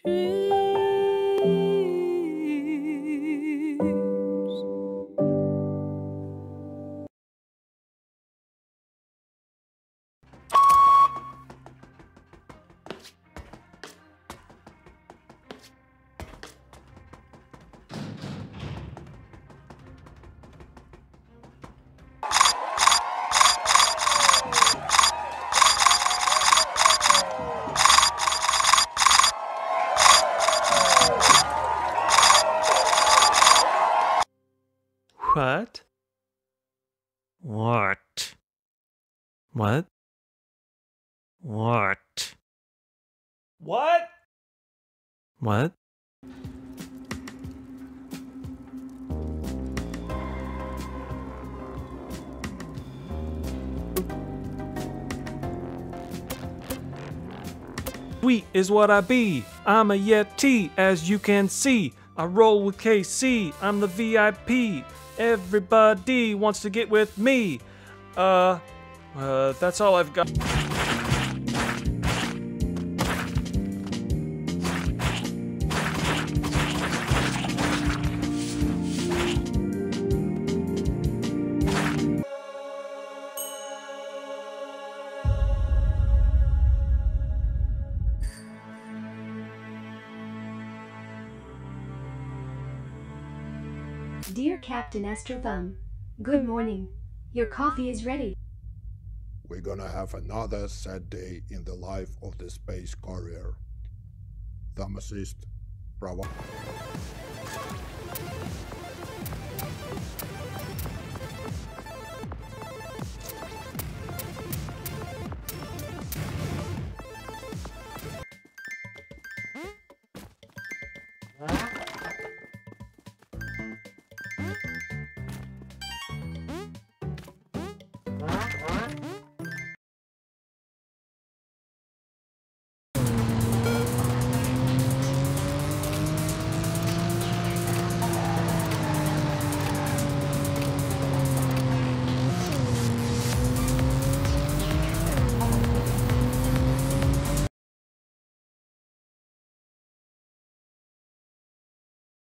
What? What? What? What? What? What? Sweet is what I be. I'm a Yeti, as you can see. I roll with KC. I'm the VIP. Everybody wants to get with me. That's all I've got. Dear Captain Astrothum, good morning. Your coffee is ready. We're gonna have another sad day in the life of the space carrier. Pharmacist, bravo.